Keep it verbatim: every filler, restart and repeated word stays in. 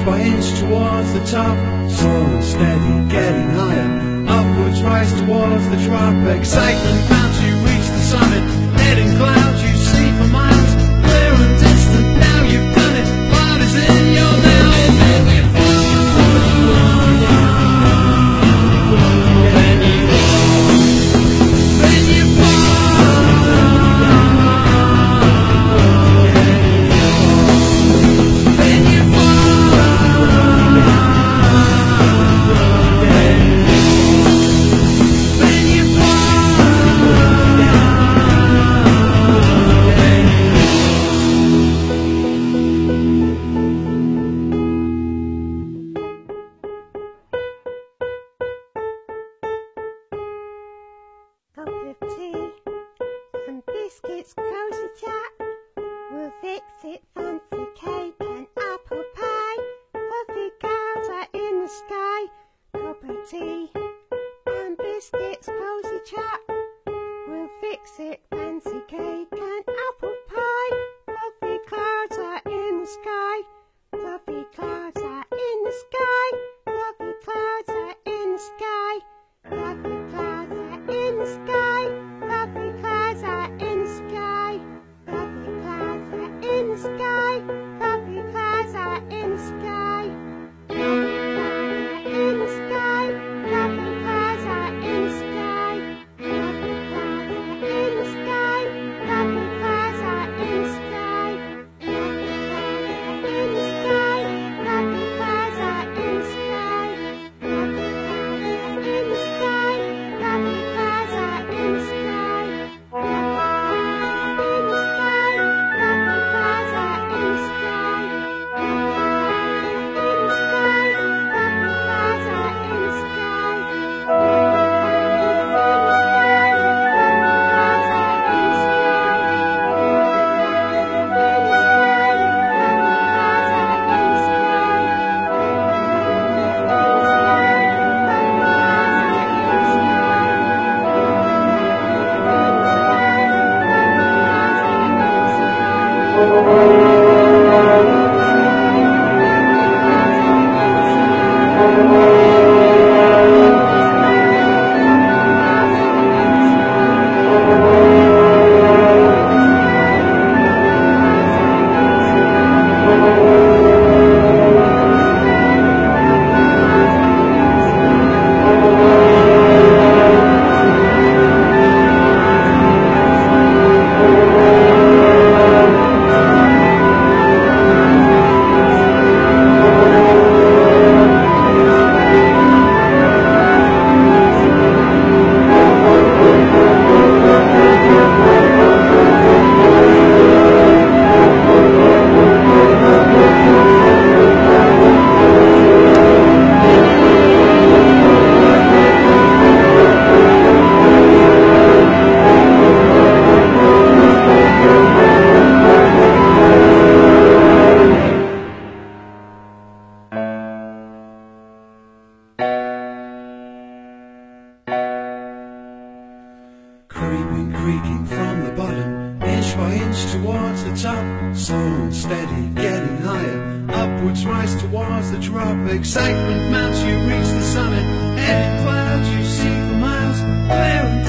by inch towards the top, slow and steady, getting higher. Upwards rise towards the drop, excitement mounts, you reach the summit. Heading clouds you see for miles, clear and distant, now you've done it. What is in your now? Excitement mounts, you reach the summit. Heading clouds you see for miles, clear and